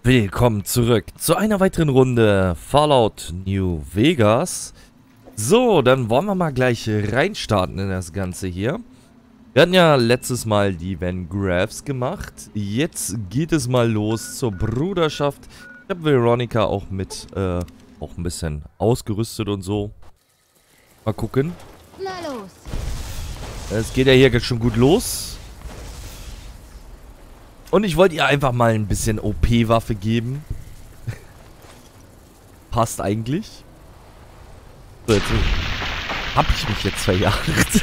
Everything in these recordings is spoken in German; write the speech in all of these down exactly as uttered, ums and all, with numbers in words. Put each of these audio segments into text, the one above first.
Willkommen zurück zu einer weiteren Runde Fallout New Vegas. So, dann wollen wir mal gleich reinstarten in das Ganze hier. Wir hatten ja letztes Mal die Van Graffs gemacht. Jetzt geht es mal los zur Bruderschaft. Ich habe Veronica auch mit, äh, auch ein bisschen ausgerüstet und so. Mal gucken. Na los. Es geht ja hier schon gut los. Und ich wollte ihr einfach mal ein bisschen O P-Waffe geben. Passt eigentlich. So, jetzt hab ich mich jetzt verjagt.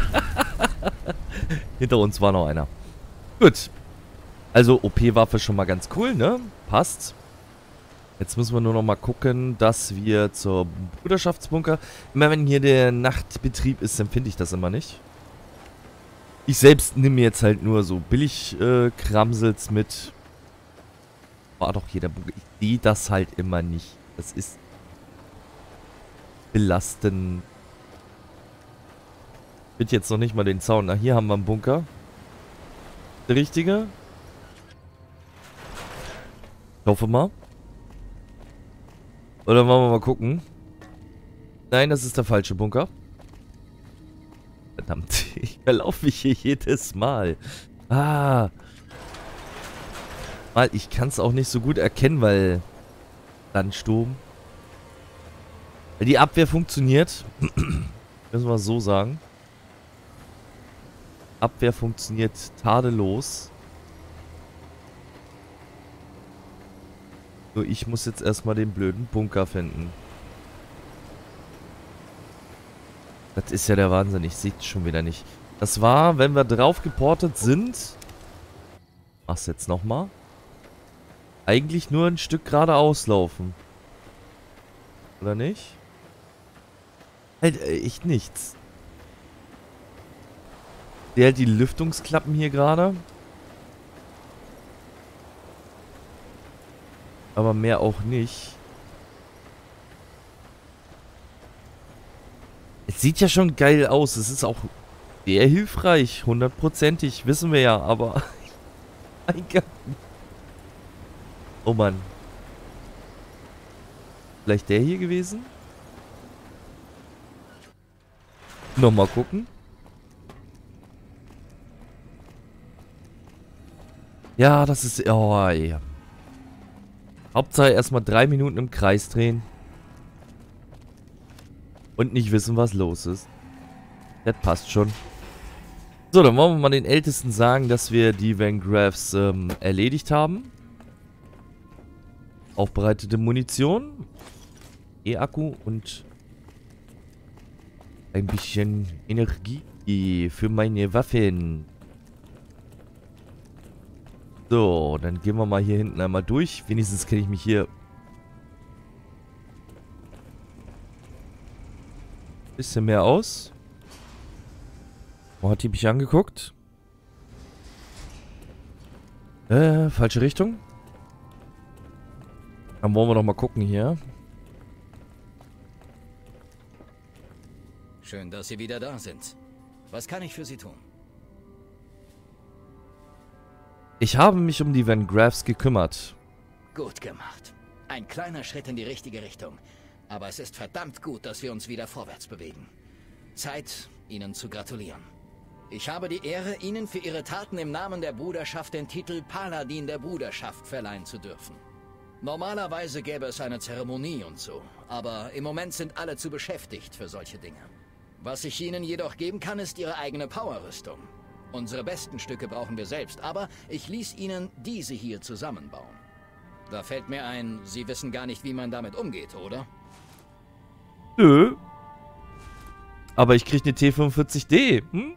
Hinter uns war noch einer. Gut. Also O P-Waffe schon mal ganz cool, ne? Passt. Jetzt müssen wir nur noch mal gucken, dass wir zur Bruderschaftsbunker... Immer wenn hier der Nachtbetrieb ist, dann finde ich das immer nicht. Ich selbst nehme jetzt halt nur so billig äh, Kramsels mit. War doch jeder Bunker. Ich sehe das halt immer nicht. Das ist belastend. Ich finde jetzt noch nicht mal den Zaun. Na, hier haben wir einen Bunker. Der richtige? Ich hoffe mal. Oder wollen wir mal gucken? Nein, das ist der falsche Bunker. Verdammt, ich verlaufe mich hier jedes Mal. Ah. Mal, ich kann es auch nicht so gut erkennen, weil... Sandsturm. Die Abwehr funktioniert. Müssen wir so sagen. Abwehr funktioniert tadellos. Nur ich muss jetzt erstmal den blöden Bunker finden. Das ist ja der Wahnsinn. Ich sehe es schon wieder nicht. Das war, wenn wir drauf geportet sind. Mach's jetzt nochmal. Eigentlich nur ein Stück geradeaus laufen. Oder nicht? Halt äh, echt nichts. Der hält die Lüftungsklappen hier gerade. Aber mehr auch nicht. Es sieht ja schon geil aus. Es ist auch sehr hilfreich. Hundertprozentig. Wissen wir ja. Aber... mein Gott. Oh Mann. Vielleicht der hier gewesen? Nochmal gucken. Ja, das ist... Oh, ja. Hauptsache erstmal drei Minuten im Kreis drehen. Und nicht wissen, was los ist. Das passt schon. So, dann wollen wir mal den Ältesten sagen, dass wir die Van Graffs ähm, erledigt haben. Aufbereitete Munition. E-Akku und ein bisschen Energie für meine Waffen. So, dann gehen wir mal hier hinten einmal durch. Wenigstens kenne ich mich hier bisschen mehr aus. Wo hat die mich angeguckt? Äh, falsche Richtung. Dann wollen wir doch mal gucken hier. Schön, dass Sie wieder da sind. Was kann ich für Sie tun? Ich habe mich um die Van Graffs gekümmert. Gut gemacht. Ein kleiner Schritt in die richtige Richtung. Aber es ist verdammt gut, dass wir uns wieder vorwärts bewegen. Zeit, Ihnen zu gratulieren. Ich habe die Ehre, Ihnen für Ihre Taten im Namen der Bruderschaft den Titel Paladin der Bruderschaft verleihen zu dürfen. Normalerweise gäbe es eine Zeremonie und so, aber im Moment sind alle zu beschäftigt für solche Dinge. Was ich Ihnen jedoch geben kann, ist Ihre eigene Powerrüstung. Unsere besten Stücke brauchen wir selbst, aber ich ließ Ihnen diese hier zusammenbauen. Da fällt mir ein, Sie wissen gar nicht, wie man damit umgeht, oder? Nö. Aber ich krieg eine T fünfundvierzig D. Hm?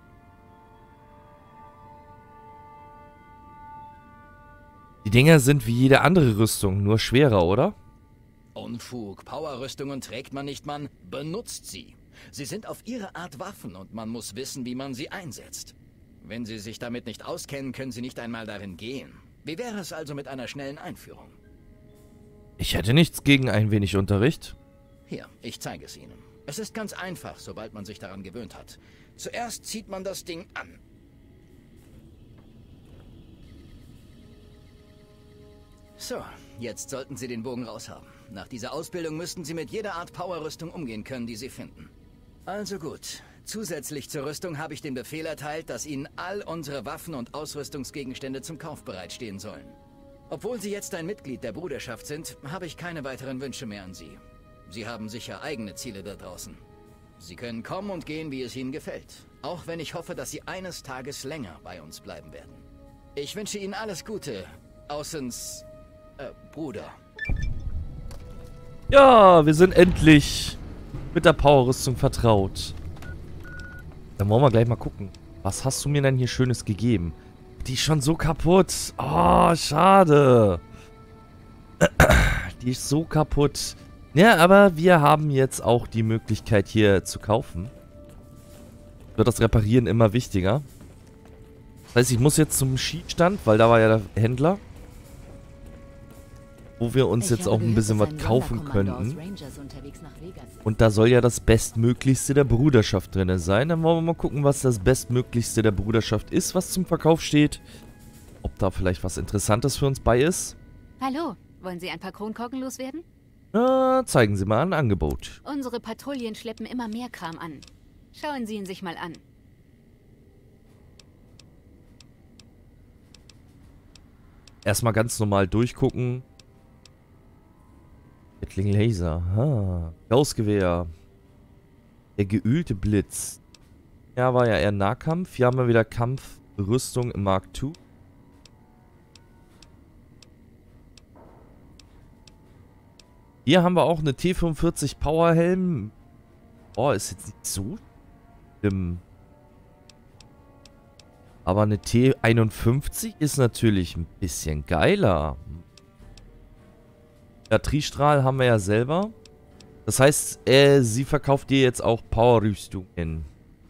Die Dinger sind wie jede andere Rüstung, nur schwerer, oder? Unfug. Powerrüstungen trägt man nicht, man benutzt sie. Sie sind auf ihre Art Waffen und man muss wissen, wie man sie einsetzt. Wenn Sie sich damit nicht auskennen, können Sie nicht einmal darin gehen. Wie wäre es also mit einer schnellen Einführung? Ich hätte nichts gegen ein wenig Unterricht. Hier, ich zeige es Ihnen. Es ist ganz einfach, sobald man sich daran gewöhnt hat. Zuerst zieht man das Ding an. So, jetzt sollten Sie den Bogen raushaben. Nach dieser Ausbildung müssten Sie mit jeder Art Powerrüstung umgehen können, die Sie finden. Also gut. Zusätzlich zur Rüstung habe ich den Befehl erteilt, dass Ihnen all unsere Waffen und Ausrüstungsgegenstände zum Kauf bereitstehen sollen. Obwohl Sie jetzt ein Mitglied der Bruderschaft sind, habe ich keine weiteren Wünsche mehr an Sie. Sie haben sicher eigene Ziele da draußen. Sie können kommen und gehen, wie es Ihnen gefällt. Auch wenn ich hoffe, dass Sie eines Tages länger bei uns bleiben werden. Ich wünsche Ihnen alles Gute. Außens... Äh, Bruder. Ja, wir sind endlich mit der Powerrüstung vertraut. Dann wollen wir gleich mal gucken. Was hast du mir denn hier Schönes gegeben? Die ist schon so kaputt. Oh, schade. Die ist so kaputt. Ja, aber wir haben jetzt auch die Möglichkeit hier zu kaufen. Wird das Reparieren immer wichtiger. Das heißt, ich muss jetzt zum Schießstand, weil da war ja der Händler. Wo wir uns jetzt auch ein bisschen was kaufen könnten. Und da soll ja das Bestmöglichste der Bruderschaft drin sein. Dann wollen wir mal gucken, was das Bestmöglichste der Bruderschaft ist, was zum Verkauf steht. Ob da vielleicht was Interessantes für uns bei ist. Hallo, wollen Sie ein paar Kronkorken loswerden? Na, zeigen Sie mal ein Angebot. Unsere Patrouillen schleppen immer mehr Kram an. Schauen Sie ihn sich mal an. Erstmal ganz normal durchgucken. Gatling Laser. Ha. Gaussgewehr. Der geölte Blitz. Ja, war ja eher Nahkampf. Hier haben wir wieder Kampfrüstung im Mark zwei. Hier haben wir auch eine T fünfundvierzig Powerhelm. Oh, ist jetzt nicht so schlimm. Aber eine T einundfünfzig ist natürlich ein bisschen geiler. Ja, Tristrahl haben wir ja selber. Das heißt, äh, sie verkauft dir jetzt auch Powerrüstungen.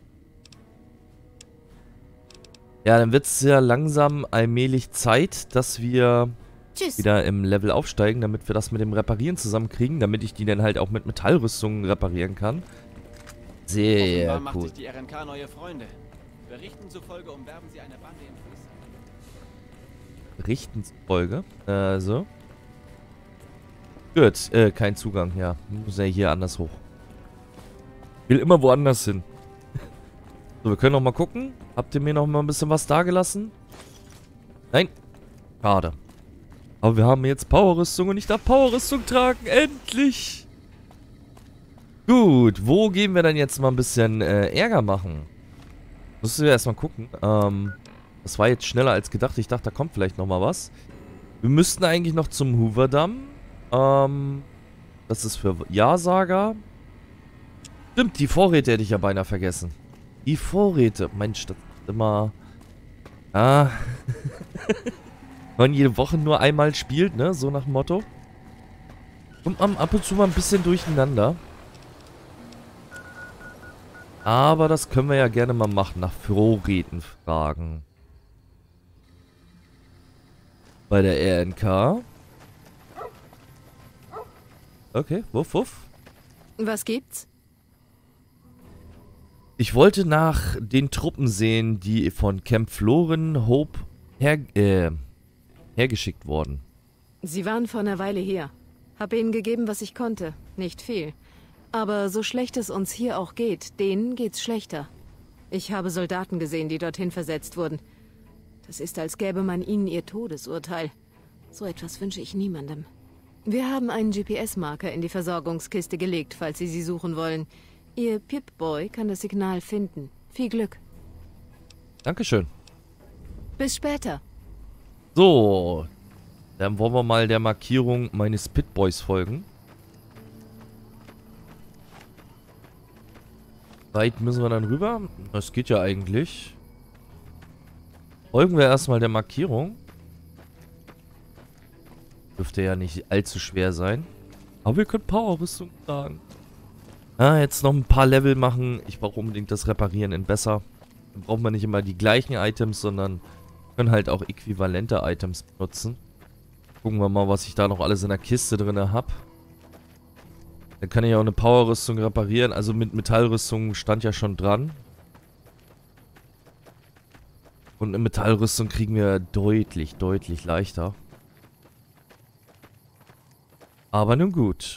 Ja, dann wird es ja langsam allmählich Zeit, dass wir Tschüss. wieder im Level aufsteigen, damit wir das mit dem Reparieren zusammenkriegen, damit ich die dann halt auch mit Metallrüstungen reparieren kann. Sehr Offenbar cool. Macht sich die R N K neue Freunde. Berichten zufolge umwerben sie eine Bande in Friesland. Berichten zufolge. Äh, so. Gut, äh, kein Zugang, ja. Muss ja hier anders hoch. Will immer woanders hin. So, wir können noch mal gucken. Habt ihr mir noch mal ein bisschen was dagelassen? Nein. Schade. Aber wir haben jetzt Powerrüstung und ich darf Powerrüstung tragen. Endlich! Gut, wo gehen wir dann jetzt mal ein bisschen äh, Ärger machen? Müssen wir erstmal gucken. Ähm, das war jetzt schneller als gedacht. Ich dachte, da kommt vielleicht noch mal was. Wir müssten eigentlich noch zum Hooverdamm. Ähm, das ist für Ja-Sager. Stimmt, die Vorräte hätte ich ja beinahe vergessen. Die Vorräte. Mensch, das ist immer... Ah. Wenn man jede Woche nur einmal spielt, ne? So nach dem Motto. Kommt man ab und zu mal ein bisschen durcheinander. Aber das können wir ja gerne mal machen. Nach Vorräten fragen. Bei der R N K. Okay, wuff, wuff. Was gibt's? Ich wollte nach den Truppen sehen, die von Camp Floren Hope her, äh, hergeschickt wurden. Sie waren vor einer Weile hier. Hab ihnen gegeben, was ich konnte. Nicht viel. Aber so schlecht es uns hier auch geht, denen geht's schlechter. Ich habe Soldaten gesehen, die dorthin versetzt wurden. Das ist, als gäbe man ihnen ihr Todesurteil. So etwas wünsche ich niemandem. Wir haben einen G P S-Marker in die Versorgungskiste gelegt, falls Sie sie suchen wollen. Ihr Pip-Boy kann das Signal finden. Viel Glück. Dankeschön. Bis später. So. Dann wollen wir mal der Markierung meines Pit-Boys folgen. Weit müssen wir dann rüber? Das geht ja eigentlich. Folgen wir erstmal der Markierung. Dürfte ja nicht allzu schwer sein. Aber wir können Powerrüstung tragen. Ah, jetzt noch ein paar Level machen. Ich brauche unbedingt das Reparieren in besser. Dann braucht man nicht immer die gleichen Items, sondern können halt auch äquivalente Items benutzen. Gucken wir mal, was ich da noch alles in der Kiste drin habe. Dann kann ich auch eine Powerrüstung reparieren. Also mit Metallrüstung stand ja schon dran. Und eine Metallrüstung kriegen wir deutlich, deutlich leichter. Aber nun gut.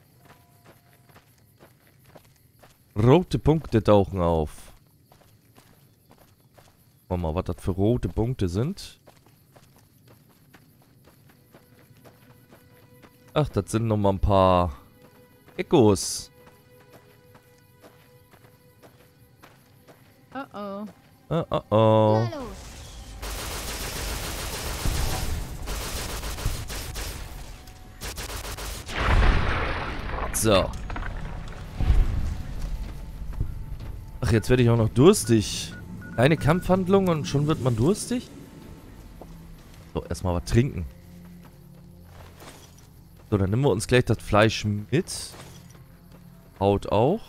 Rote Punkte tauchen auf. Gucken wir mal, was das für rote Punkte sind. Ach, das sind nochmal ein paar Echos. Oh oh. Oh, oh, oh. Na los. So. Ach, jetzt werde ich auch noch durstig. Keine Kampfhandlung und schon wird man durstig? So, erstmal was trinken. So, dann nehmen wir uns gleich das Fleisch mit. Haut auch.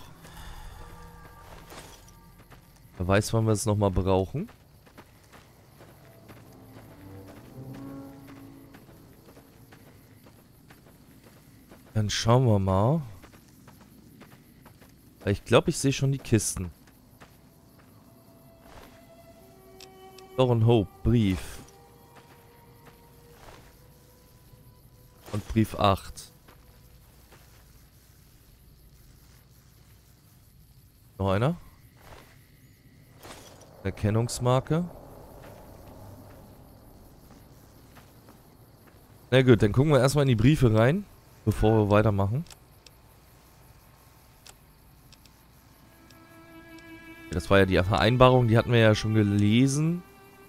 Wer weiß, wann wir es nochmal brauchen. Dann schauen wir mal. Ich glaube, ich sehe schon die Kisten. Thorin Hope, Brief. Und Brief acht. Noch einer? Erkennungsmarke. Na gut, dann gucken wir erstmal in die Briefe rein, bevor wir weitermachen. Das war ja die Vereinbarung, die hatten wir ja schon gelesen.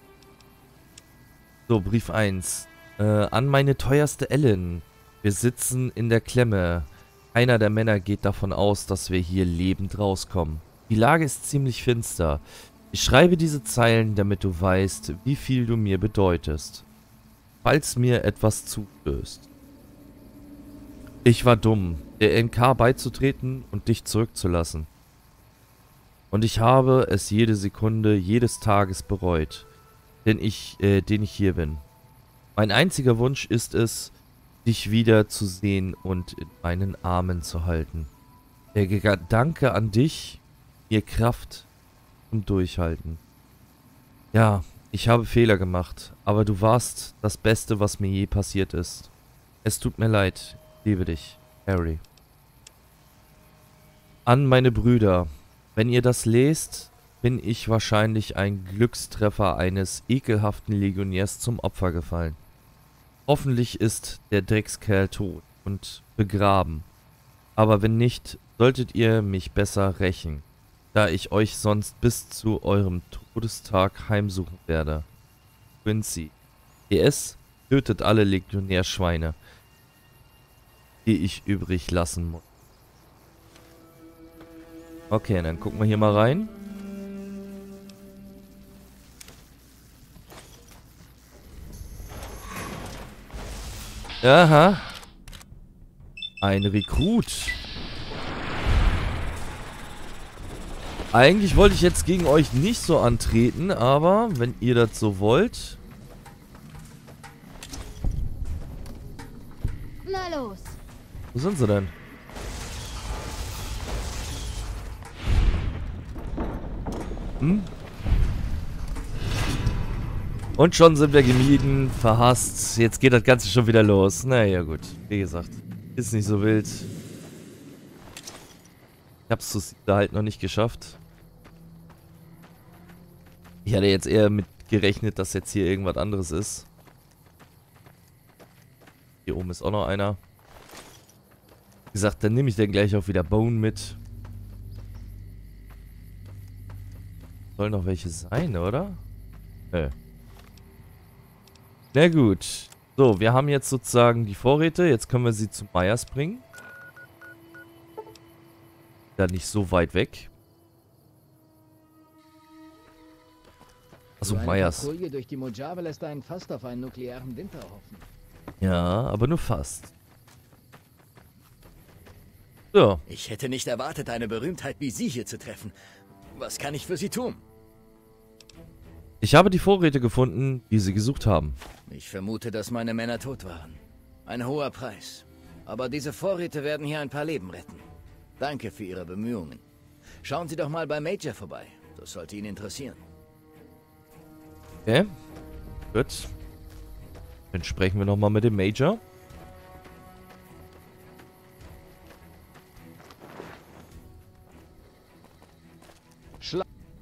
So, Brief eins. Äh, an meine teuerste Ellen. Wir sitzen in der Klemme. Keiner der Männer geht davon aus, dass wir hier lebend rauskommen. Die Lage ist ziemlich finster. Ich schreibe diese Zeilen, damit du weißt, wie viel du mir bedeutest. Falls mir etwas zustößt. Ich war dumm, der N K beizutreten und dich zurückzulassen. Und ich habe es jede Sekunde jedes Tages bereut, denn ich, äh, den ich hier bin. Mein einziger Wunsch ist es, dich wieder zu sehen und in meinen Armen zu halten. Der Gedanke an dich, mir Kraft zum Durchhalten. Ja, ich habe Fehler gemacht, aber du warst das Beste, was mir je passiert ist. Es tut mir leid, ich liebe dich, Harry. An meine Brüder, wenn ihr das lest, bin ich wahrscheinlich ein Glückstreffer eines ekelhaften Legionärs zum Opfer gefallen. Hoffentlich ist der Dreckskerl tot und begraben. Aber wenn nicht, solltet ihr mich besser rächen, da ich euch sonst bis zu eurem Todestag heimsuchen werde. Quincy. P S. Tötet alle Legionärschweine, die ich übrig lassen muss. Okay, dann gucken wir hier mal rein. Aha. Ein Rekrut. Eigentlich wollte ich jetzt gegen euch nicht so antreten, aber wenn ihr das so wollt. Na los. Wo sind sie denn? Hm? Und schon sind wir gemieden, verhasst. Jetzt geht das Ganze schon wieder los. Naja, gut. Wie gesagt, ist nicht so wild. Ich hab's zu Siedler halt noch nicht geschafft. Ich hatte jetzt eher mit gerechnet, dass jetzt hier irgendwas anderes ist. Hier oben ist auch noch einer. Wie gesagt, dann nehme ich dann gleich auch wieder Bone mit. Sollen noch welche sein, oder? Nö. Na gut. So, wir haben jetzt sozusagen die Vorräte. Jetzt können wir sie zu Myers bringen. Da nicht so weit weg. Achso, Myers. Eine Patrouille durch die Mojave lässt einen fast auf einen nuklearen Winter hoffen. Ja, aber nur fast. So. Ich hätte nicht erwartet, eine Berühmtheit wie Sie hier zu treffen. Was kann ich für Sie tun? Ich habe die Vorräte gefunden, die Sie gesucht haben. Ich vermute, dass meine Männer tot waren. Ein hoher Preis. Aber diese Vorräte werden hier ein paar Leben retten. Danke für Ihre Bemühungen. Schauen Sie doch mal bei Major vorbei. Das sollte ihn interessieren. Okay. Gut. Dann sprechen wir nochmal mit dem Major.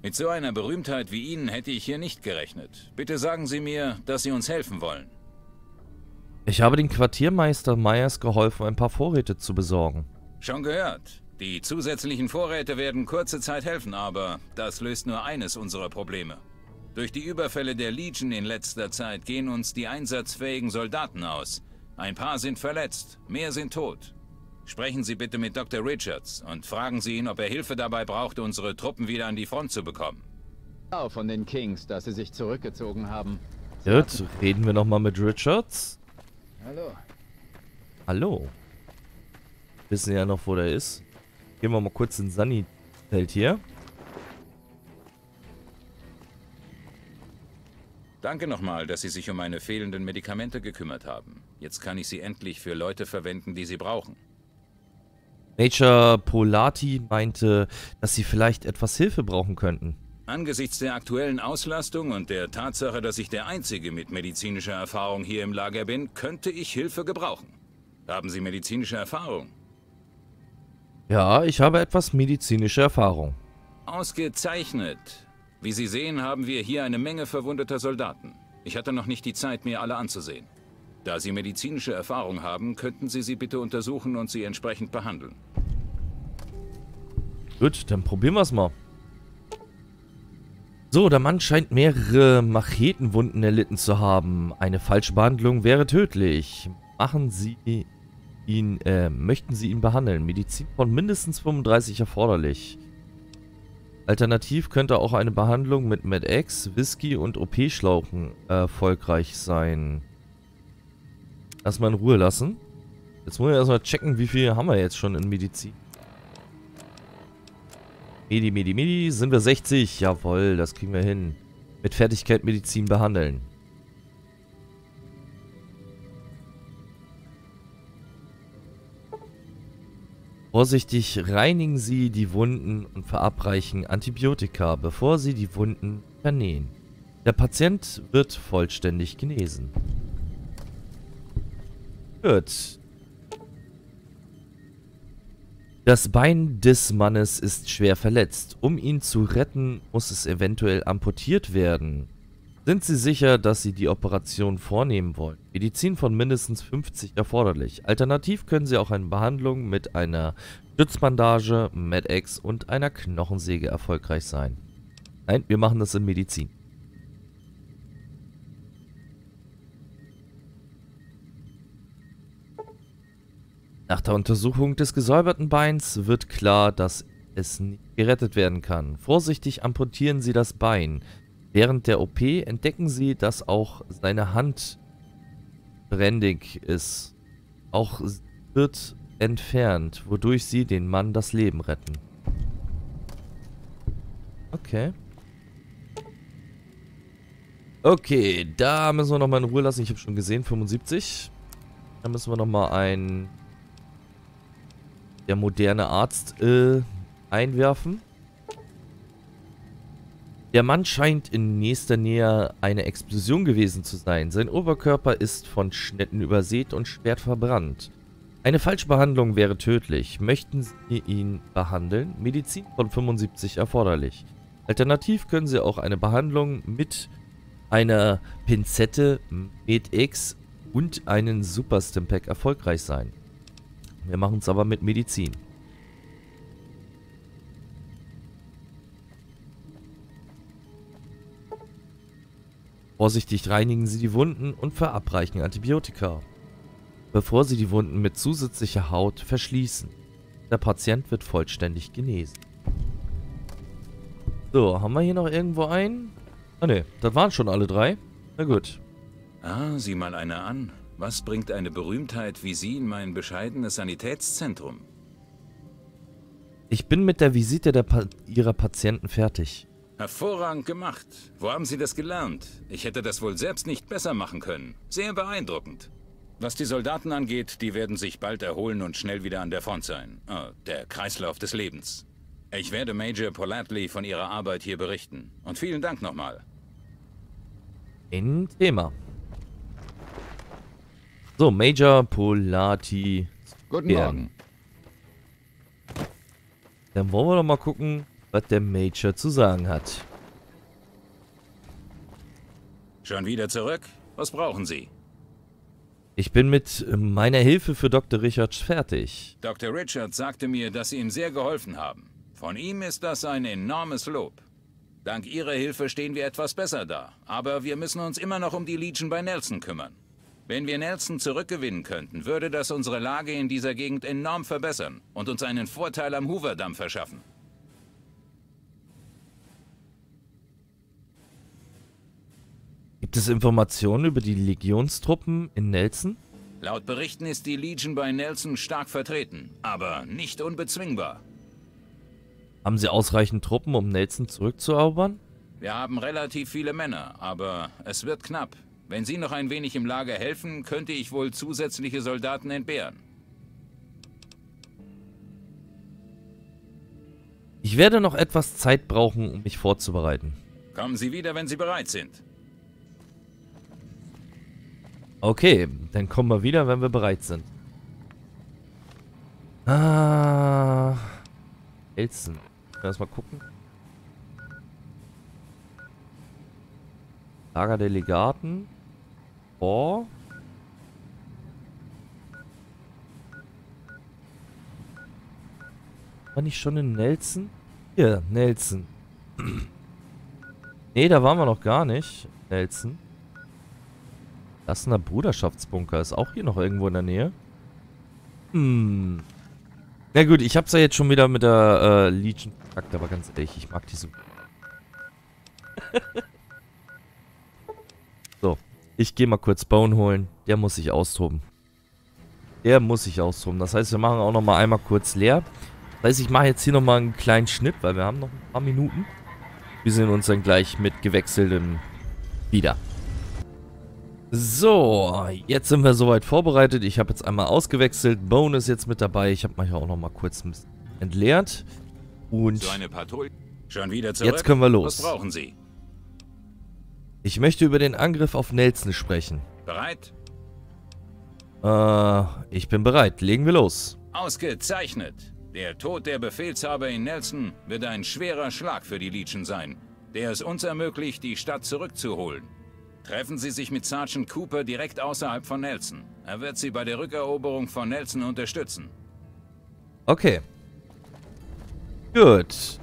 Mit so einer Berühmtheit wie Ihnen hätte ich hier nicht gerechnet. Bitte sagen Sie mir, dass Sie uns helfen wollen. Ich habe dem Quartiermeister Myers geholfen, ein paar Vorräte zu besorgen. Schon gehört. Die zusätzlichen Vorräte werden kurze Zeit helfen, aber das löst nur eines unserer Probleme. Durch die Überfälle der Legion in letzter Zeit gehen uns die einsatzfähigen Soldaten aus. Ein paar sind verletzt, mehr sind tot. Sprechen Sie bitte mit Doktor Richards und fragen Sie ihn, ob er Hilfe dabei braucht, unsere Truppen wieder an die Front zu bekommen. Auch von den Kings, dass sie sich zurückgezogen haben. Gut, reden wir nochmal mit Richards. Hallo. Hallo. Wissen ja noch, wo der ist. Gehen wir mal kurz ins Sunny-Feld hier. Danke nochmal, dass Sie sich um meine fehlenden Medikamente gekümmert haben. Jetzt kann ich sie endlich für Leute verwenden, die sie brauchen. Major Polati meinte, dass sie vielleicht etwas Hilfe brauchen könnten. Angesichts der aktuellen Auslastung und der Tatsache, dass ich der Einzige mit medizinischer Erfahrung hier im Lager bin, könnte ich Hilfe gebrauchen. Haben Sie medizinische Erfahrung? Ja, ich habe etwas medizinische Erfahrung. Ausgezeichnet. Wie Sie sehen, haben wir hier eine Menge verwundeter Soldaten. Ich hatte noch nicht die Zeit, mir alle anzusehen. Da Sie medizinische Erfahrung haben, könnten Sie sie bitte untersuchen und sie entsprechend behandeln. Gut, dann probieren wir es mal. So, der Mann scheint mehrere Machetenwunden erlitten zu haben. Eine falsche Behandlung wäre tödlich. Machen Sie ihn, äh, möchten Sie ihn behandeln? Medizin von mindestens fünfunddreißig erforderlich. Alternativ könnte auch eine Behandlung mit Med-X, Whisky und O P-Schlauchen erfolgreich sein. Erstmal in Ruhe lassen. Jetzt muss ich erstmal checken, wie viel haben wir jetzt schon in Medizin. Medi, Medi, Medi. Sind wir sechzig? Jawohl, das kriegen wir hin. Mit Fertigkeit Medizin behandeln. Vorsichtig reinigen Sie die Wunden und verabreichen Antibiotika, bevor Sie die Wunden vernähen. Der Patient wird vollständig genesen. Gut. Das Bein des Mannes ist schwer verletzt. Um ihn zu retten, muss es eventuell amputiert werden. Sind Sie sicher, dass Sie die Operation vornehmen wollen? Medizin von mindestens fünfzig erforderlich. Alternativ können Sie auch eine Behandlung mit einer Stützbandage, Med-X und einer Knochensäge erfolgreich sein. Nein, wir machen das in Medizin. Nach der Untersuchung des gesäuberten Beins wird klar, dass es nicht gerettet werden kann. Vorsichtig amputieren Sie das Bein. Während der O P entdecken Sie, dass auch seine Hand brändig ist. Auch wird entfernt, wodurch Sie den Mann das Leben retten. Okay. Okay, da müssen wir nochmal in Ruhe lassen. Ich habe schon gesehen, fünfundsiebzig. Da müssen wir nochmal ein... der moderne Arzt äh, einwerfen. Der Mann scheint in nächster Nähe eine Explosion gewesen zu sein. Sein Oberkörper ist von Schnitten übersät und schwer verbrannt. Eine Falschbehandlung wäre tödlich. Möchten Sie ihn behandeln? Medizin von fünfundsiebzig erforderlich. Alternativ können Sie auch eine Behandlung mit einer Pinzette, Med-X und einen Super Stimpack erfolgreich sein. Wir machen es aber mit Medizin. Vorsichtig reinigen Sie die Wunden und verabreichen Antibiotika, bevor Sie die Wunden mit zusätzlicher Haut verschließen. Der Patient wird vollständig genesen. So, haben wir hier noch irgendwo einen? Ah ne, das waren schon alle drei. Na gut. Ah, sieh mal einer an. Was bringt eine Berühmtheit wie Sie in mein bescheidenes Sanitätszentrum? Ich bin mit der Visite der pa Ihrer Patienten fertig. Hervorragend gemacht. Wo haben Sie das gelernt? Ich hätte das wohl selbst nicht besser machen können. Sehr beeindruckend. Was die Soldaten angeht, die werden sich bald erholen und schnell wieder an der Front sein. Oh, der Kreislauf des Lebens. Ich werde Major Polati von Ihrer Arbeit hier berichten. Und vielen Dank nochmal. Ein Thema. So, Major Polati. Guten Gern. Morgen. Dann wollen wir doch mal gucken, was der Major zu sagen hat. Schon wieder zurück? Was brauchen Sie? Ich bin mit meiner Hilfe für Doktor Richards fertig. Doktor Richards sagte mir, dass Sie ihm sehr geholfen haben. Von ihm ist das ein enormes Lob. Dank Ihrer Hilfe stehen wir etwas besser da. Aber wir müssen uns immer noch um die Legion bei Nelson kümmern. Wenn wir Nelson zurückgewinnen könnten, würde das unsere Lage in dieser Gegend enorm verbessern und uns einen Vorteil am Hoover-Damm verschaffen. Gibt es Informationen über die Legionstruppen in Nelson? Laut Berichten ist die Legion bei Nelson stark vertreten, aber nicht unbezwingbar. Haben sie ausreichend Truppen, um Nelson zurückzuerobern? Wir haben relativ viele Männer, aber es wird knapp. Wenn Sie noch ein wenig im Lager helfen, könnte ich wohl zusätzliche Soldaten entbehren. Ich werde noch etwas Zeit brauchen, um mich vorzubereiten. Kommen Sie wieder, wenn Sie bereit sind. Okay, dann kommen wir wieder, wenn wir bereit sind. Ah. Nelson. Erstmal gucken. Lager der Legaten. Oh. War nicht schon in Nelson? Hier, Nelson. Nee, da waren wir noch gar nicht. Nelson. Das ist ein Bruderschaftsbunker. Ist auch hier noch irgendwo in der Nähe. Hm. Na gut, ich hab's ja jetzt schon wieder mit der äh, Legion verkackt, aber ganz ehrlich, ich mag die so. So, ich gehe mal kurz Bone holen. Der muss sich austoben. Der muss sich austoben. Das heißt, wir machen auch noch mal einmal kurz leer. Das heißt, ich mache jetzt hier noch mal einen kleinen Schnitt, weil wir haben noch ein paar Minuten. Wir sehen uns dann gleich mit gewechseltem wieder. So, jetzt sind wir soweit vorbereitet. Ich habe jetzt einmal ausgewechselt. Bone ist jetzt mit dabei. Ich habe mich auch noch mal kurz ein bisschen entleert. Und So eine Patrouille. Schon wieder zurück? jetzt können wir los. Was brauchen Sie? Ich möchte über den Angriff auf Nelson sprechen. Bereit? Äh, ich bin bereit. Legen wir los. Ausgezeichnet. Der Tod der Befehlshaber in Nelson wird ein schwerer Schlag für die Legion sein, der es uns ermöglicht, die Stadt zurückzuholen. Treffen Sie sich mit Sergeant Cooper direkt außerhalb von Nelson. Er wird Sie bei der Rückeroberung von Nelson unterstützen. Okay. Gut.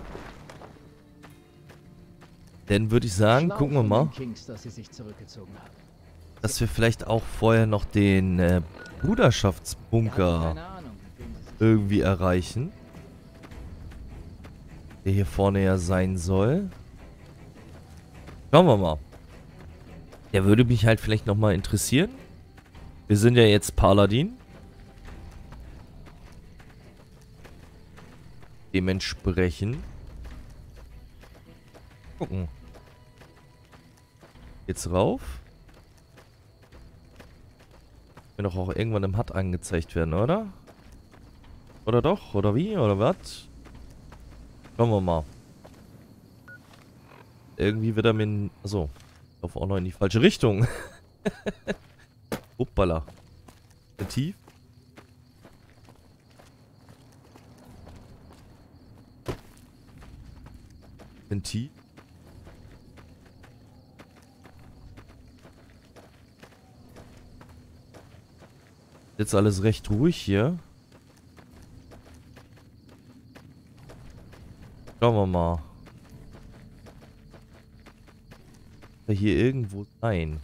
Dann würde ich sagen, Schlau gucken wir von mal, den Kings, dass sie sich zurückgezogen haben. dass wir vielleicht auch vorher noch den äh, Bruderschaftsbunker Keine Ahnung, mit wem sie sich irgendwie erreichen. Der hier vorne ja sein soll. Schauen wir mal. Der würde mich halt vielleicht nochmal interessieren. Wir sind ja jetzt Paladin. Dementsprechend. Gucken. Jetzt rauf. Wird doch auch irgendwann im H U D angezeigt werden, oder? Oder doch? Oder wie? Oder was? Schauen wir mal. Irgendwie wird er mir... Achso. Ich laufe auch noch in die falsche Richtung. Hoppala. Tief. Bin tief. Jetzt alles recht ruhig hier. Schauen wir mal. Da hier irgendwo sein.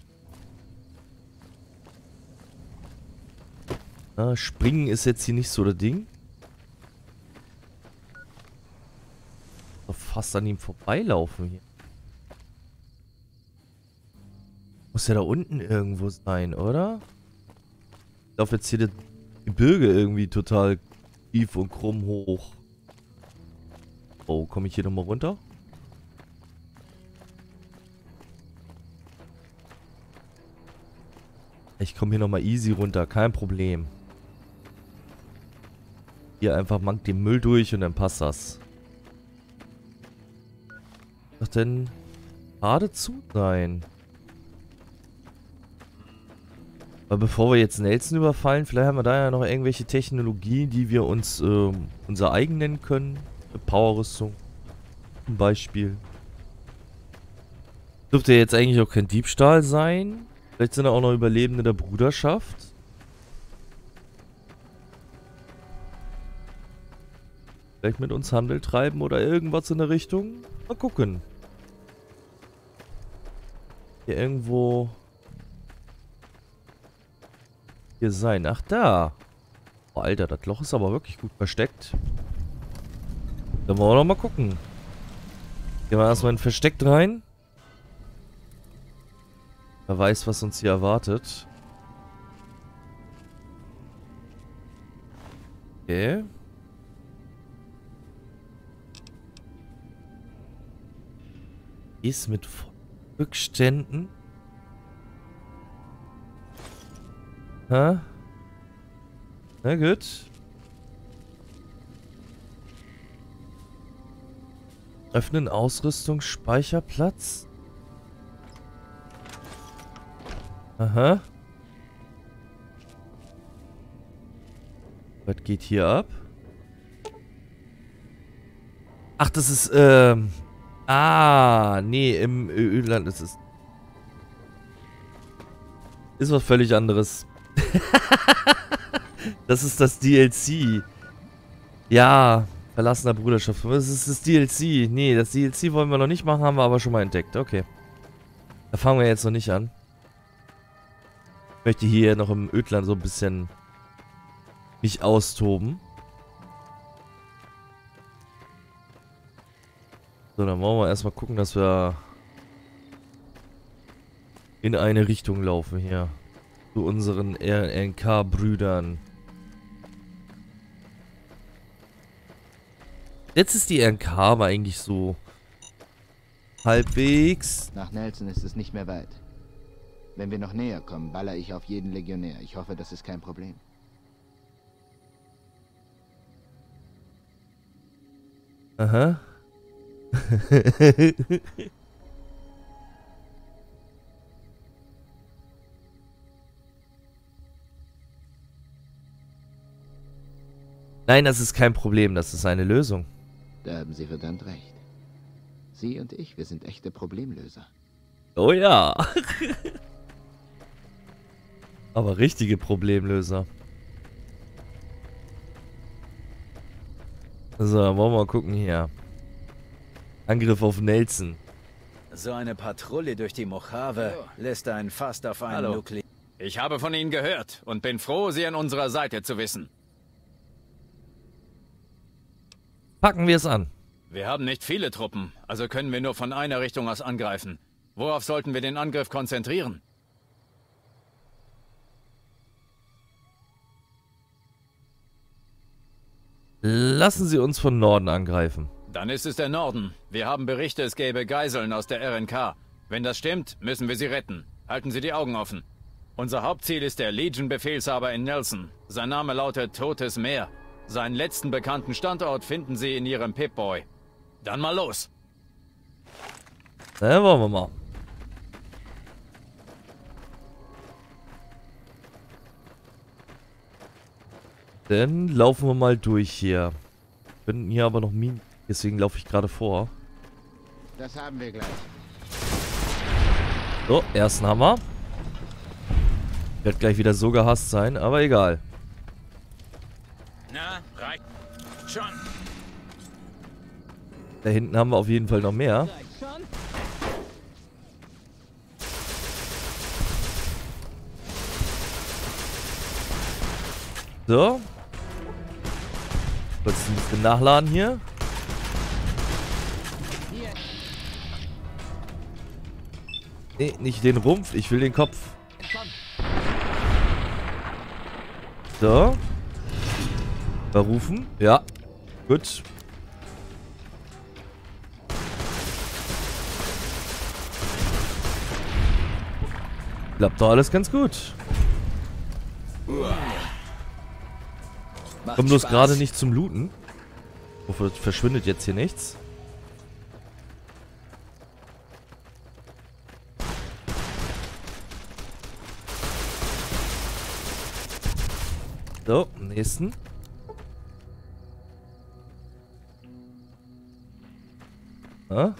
Na, springen ist jetzt hier nicht so das Ding. Doch fast an ihm vorbeilaufen hier. Muss ja da unten irgendwo sein, oder? Ich laufe jetzt hier das Gebirge irgendwie total tief und krumm hoch. Oh, komme ich hier nochmal runter? Ich komme hier nochmal easy runter, kein Problem. Hier einfach mank den Müll durch und dann passt das. Was denn geradezu sein? Aber bevor wir jetzt Nelson überfallen, vielleicht haben wir da ja noch irgendwelche Technologien, die wir uns ähm, unser eigen nennen können. Eine Powerrüstung. Ein Beispiel. Dürfte ja jetzt eigentlich auch kein Diebstahl sein. Vielleicht sind da auch noch Überlebende der Bruderschaft. Vielleicht mit uns Handel treiben oder irgendwas in der Richtung. Mal gucken. Hier irgendwo... Hier sein. Ach, da. Oh, Alter, das Loch ist aber wirklich gut versteckt. Da wollen wir noch mal gucken. Gehen wir erstmal in Versteckt rein. Wer weiß, was uns hier erwartet. Okay. Ist mit Rückständen. Hä? Na gut. Öffnen Ausrüstungsspeicherplatz. Aha. Was geht hier ab? Ach, das ist, ähm... Ah, nee, im Öland ist es... Ist was völlig anderes. Das ist das D L C. Ja, verlassener Bruderschaft. Das ist das D L C. Nee, das D L C wollen wir noch nicht machen, haben wir aber schon mal entdeckt. Okay. Da fangen wir jetzt noch nicht an. Ich möchte hier noch im Ödland so ein bisschen mich austoben. So, dann wollen wir erstmal gucken, dass wir in eine Richtung laufen hier. Zu unseren R N K-Brüdern. Jetzt ist die R N K aber eigentlich so halbwegs. Nach Nelson ist es nicht mehr weit. Wenn wir noch näher kommen, baller ich auf jeden Legionär. Ich hoffe, das ist kein Problem. Aha. Nein, das ist kein Problem. Das ist eine Lösung. Da haben Sie verdammt recht. Sie und ich, wir sind echte Problemlöser. Oh ja. Aber richtige Problemlöser. So, wollen wir mal gucken hier. Angriff auf Nelson. So eine Patrouille durch die Mojave lässt einen fast auf einen Nuklear... Ich habe von Ihnen gehört und bin froh, Sie an unserer Seite zu wissen. Packen wir es an. Wir haben nicht viele Truppen, also können wir nur von einer Richtung aus angreifen. Worauf sollten wir den Angriff konzentrieren? Lassen Sie uns von Norden angreifen. Dann ist es der Norden. Wir haben Berichte, es gäbe Geiseln aus der R N K. Wenn das stimmt, müssen wir sie retten. Halten Sie die Augen offen. Unser Hauptziel ist der Legion-Befehlshaber in Nelson. Sein Name lautet Totes Meer. Seinen letzten bekannten Standort finden Sie in Ihrem Pip-Boy. Dann mal los. Na, wollen wir mal. Dann laufen wir mal durch hier. Wir finden hier aber noch Minen. Deswegen laufe ich gerade vor. Das haben wir gleich. So, ersten Hammer. Wird gleich wieder so gehasst sein, aber egal. Na, reicht schon. Da hinten haben wir auf jeden Fall noch mehr. So. Kurz ein bisschen nachladen hier. Nee, nicht den Rumpf, ich will den Kopf. So. Verrufen. Ja. Gut. Klappt doch alles ganz gut. Kommt bloß gerade nicht zum Looten. Wofür verschwindet jetzt hier nichts? So, nächsten. Ja?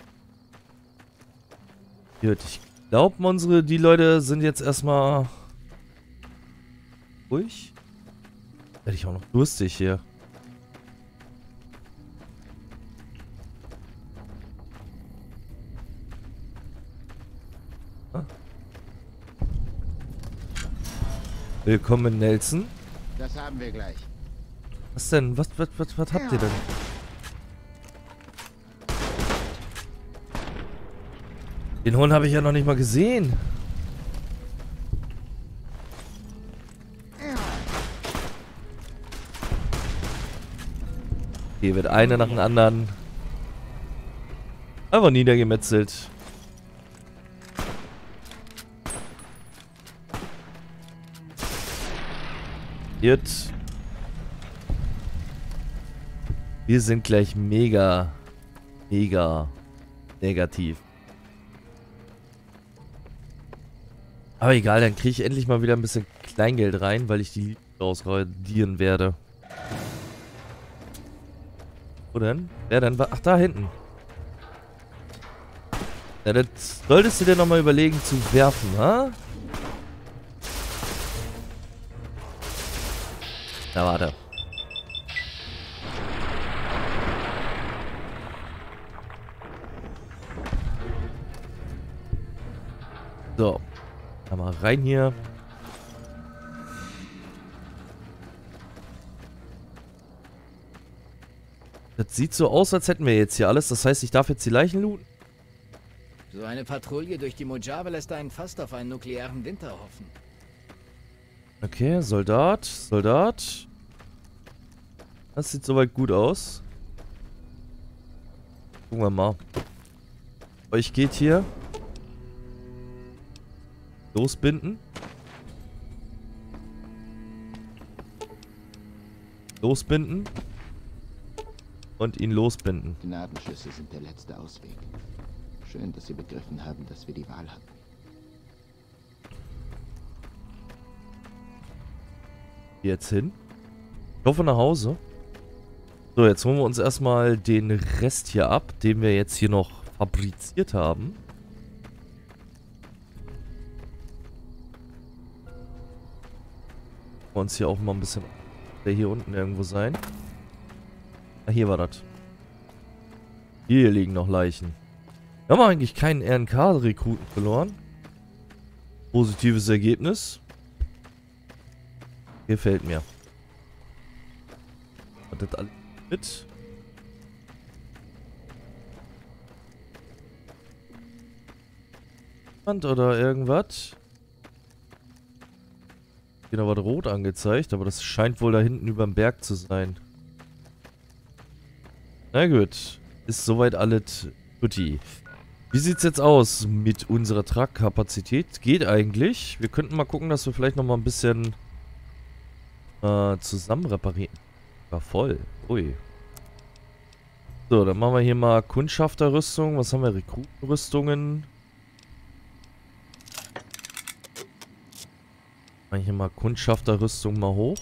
Gut, ich glaube, unsere, die Leute sind jetzt erstmal ruhig. Werde ich auch noch durstig hier. Ah. Willkommen, Nelson. Das haben wir gleich. Was denn? Was, was, was, was habt ihr denn? Den Hund habe ich ja noch nicht mal gesehen. Hier wird einer nach dem anderen einfach niedergemetzelt. Jetzt. Wir sind gleich mega, mega negativ. Aber egal, dann kriege ich endlich mal wieder ein bisschen Kleingeld rein, weil ich die rausradieren werde. Wo denn? Wer denn? Ach, da hinten. Ja, das solltest du dir nochmal überlegen zu werfen, ha? Na, warte. So. Mal rein hier. Das sieht so aus, als hätten wir jetzt hier alles. Das heißt, ich darf jetzt die Leichen looten. So eine Patrouille durch die Mojave lässt einen fast auf einen nuklearen Winter hoffen. Okay, Soldat, Soldat. Das sieht soweit gut aus. Gucken wir mal. Euch geht hier. Losbinden. Losbinden. Und ihn losbinden. Gnadenschüsse sind der letzte Ausweg. Schön, dass Sie begriffen haben, dass wir die Wahl hatten. Jetzt hin. Ich hoffe nach Hause. So, jetzt holen wir uns erstmal den Rest hier ab, den wir jetzt hier noch fabriziert haben. Uns hier auch mal ein bisschen der hier unten irgendwo sein. Ah, hier war das. Hier liegen noch Leichen. Wir haben eigentlich keinen R N K-Rekruten verloren. Positives Ergebnis. Gefällt mir. Hat das alles mit? Oder irgendwas? Hier noch was rot angezeigt, aber das scheint wohl da hinten über dem Berg zu sein. Na gut. Ist soweit alles tutti. Wie sieht's jetzt aus mit unserer Tragkapazität? Geht eigentlich. Wir könnten mal gucken, dass wir vielleicht noch mal ein bisschen äh, zusammen reparieren. War voll. Ui. So, dann machen wir hier mal Kundschafterrüstung. Was haben wir? Rekrutenrüstungen. Machen hier mal Kundschafterrüstung mal hoch.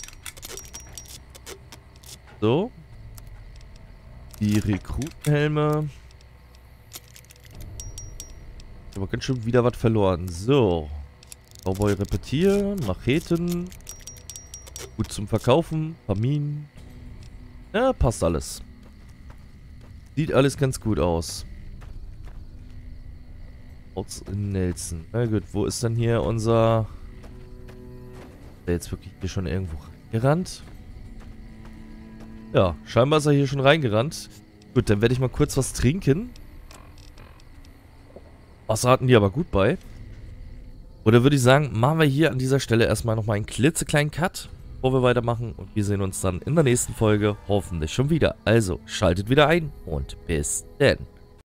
So. Die Rekrutenhelme. Aber ganz schön wieder was verloren. So. Cowboy repetieren. Macheten. Gut zum Verkaufen. Pamin. Ja, passt alles. Sieht alles ganz gut aus. Aus in Nelson. Na gut, wo ist denn hier unser... Ist der jetzt wirklich hier schon irgendwo reingerannt? Ja, scheinbar ist er hier schon reingerannt. Gut, dann werde ich mal kurz was trinken. Wasser hatten die aber gut bei. Oder würde ich sagen, machen wir hier an dieser Stelle erstmal nochmal einen klitzekleinen Cut, bevor wir weitermachen. Und wir sehen uns dann in der nächsten Folge hoffentlich schon wieder. Also, schaltet wieder ein und bis dann.